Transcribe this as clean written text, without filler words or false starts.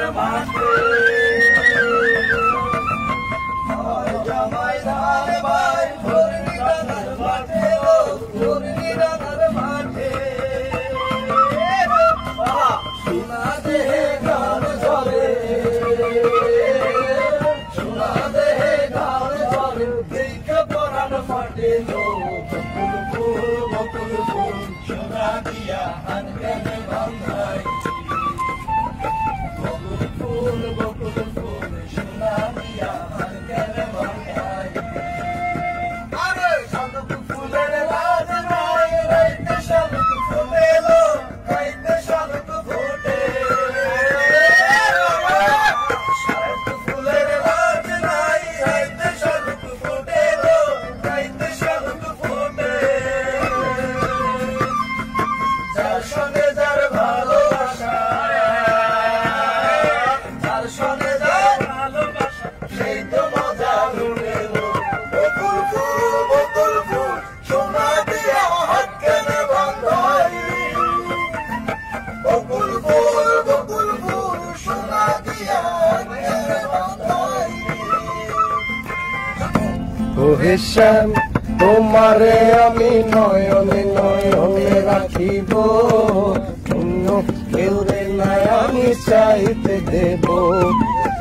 মাঠে জামাই ধান ভাই ধরনি ডাঙার মাঠে ধরনি ডাঙার মাঠে সোনা দেহে গান ঝরে সোনা দেহে গান ঝরে দেখে পরাণ ফাটে বকুল ফুল বকুল ফুল সোনা দিয়া আনকানে বান্ধাই বকুল ফুল সোনা দিয়া আনকানে বান্ধাই আরে শালুক ফুলের লাজ নাই রাইতে শালুক ফুলেলো রাইতে শালুক ফোটে শালুক ফুলের লাজ নাই রাইতে শালুক ফোটেলো রাইতে শালুক ফোটে যার সঙ্গে যার ভালোবাসা যার সঙ্গে যার ভালোবাসা সেই তো মজা লুটেলো বকুল ফুল সোনা দিয়া হাত কেনে বান্ধাই বকুল ফুল সোনা দিয়া হাত কেনে বান্ধাই ওহে শ্যাম তোমারে আমি নয়নে নয়নে রাখিব অন্য কেউ রে নাই আমি চাইতে দেব